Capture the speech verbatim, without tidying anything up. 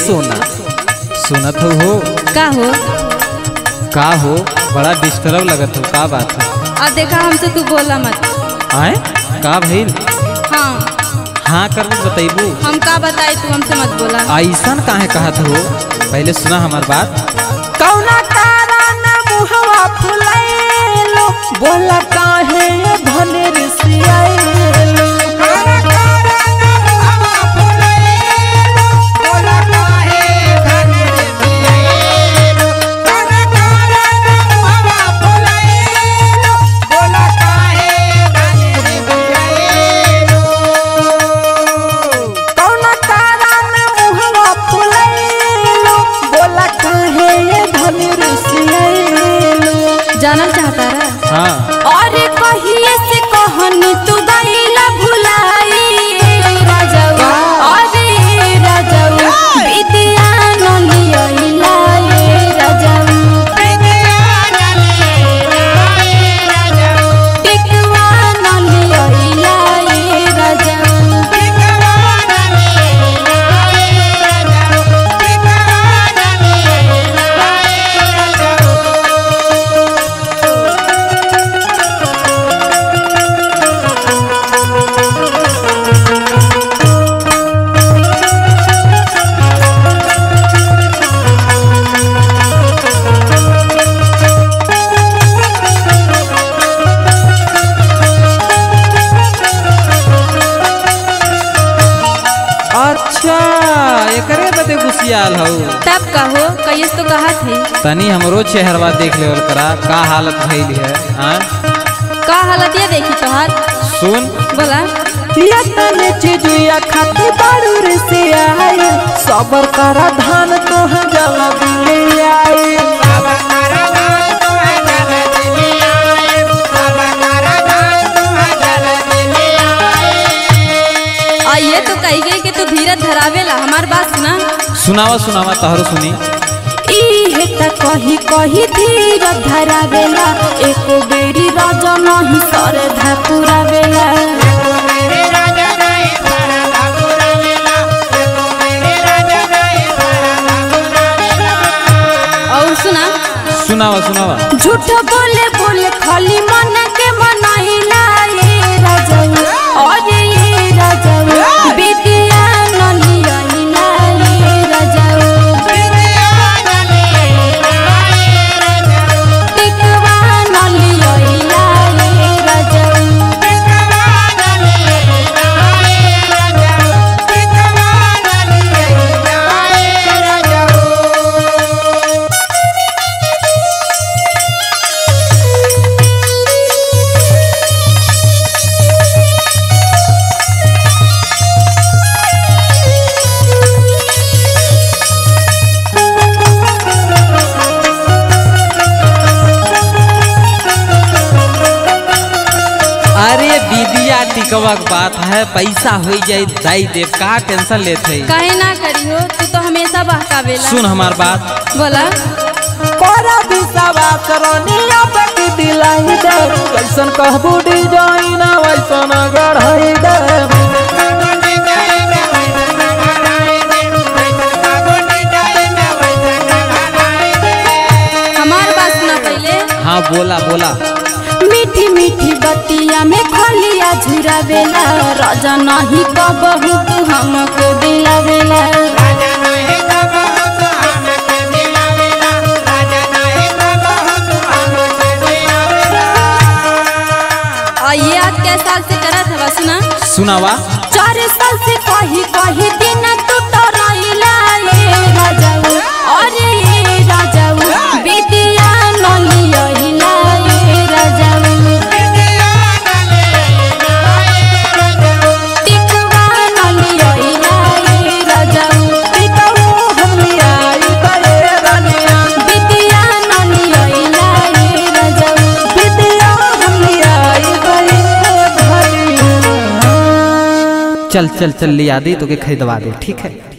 सोना सुनत हो हो का हो का हो बड़ा डिस्टर्ब लगत हो का बात है? अब देखा हमसे तू बोला मत। आए का भइल? हाँ हाँ कर बताइबू। हम का बताई तू हमसे मत बोला। ऐसा काहे कहत हो? पहले सुना हमार बात। कौना कारण मुहवा फुलाइलो बोला काहे धने रिसियाइलो जानल चाहता रहा। हाँ और कहिए से कहनी तू गईला भुलाई राजाऊ अरे राजाऊ विद्या न लियला ये राजाऊ टिकवा न लियला ये राजाऊ अच्छा एकरे बदे गुसियाल हो। तब कहो कहिए तो कहा थे तनी हमरो चेहरवा देख लेवल करा का हालत भइल है। हाँ का हालत ये देखी तोहार सुन बोला। या तने चिजुया खाती बारू रे से आए सबर करा धान तो जला दिले आए ये तो कही गई कि तू धीरज धरावेला। हमार बात सुना। सुनावा सुनावा तहरो सुनी। इहे त कही कही धीरज धरावेला एको बेरी राजा नहीं सर धपुरावेला और सुना सुनावा सुनावा। झूठ बोले बोले खाली मन के मनाइला ये राजाऊ और ये राजाऊ विद्या न लियला ये राजाऊ टिकवा न लियला ये राजाऊ अरे दीदिया टिकवा के बात है पैसा हो जाए दाई दे का टेंशन लेते। काहे ना करी हो तू तो हमेशा बहकावेला। सुन हमार बात बोला। कोरा बिसावा करनिया पे दिलाई दे कैसन कहबू डिजाइन वैसन गढ़ाई दे हमार बात सुना पहले। हाँ बोला बोला। मीठी मीठी बतिया में खोलिया झुरावेला राजा नहीं कबहू तू हमको दिलावेला ये आज के साल से करत हवा सुना। सुनावा। चार साल से कही कही दिन तू तो रहिला ये राजाऊ और ये राजाऊ विद्या न लियला ये राजाऊ टिकवा न लियला ये राजाऊ विद्या न लियला ये राजाऊ चल चल चल लिया दे तो के खरीदवा दे ठीक है।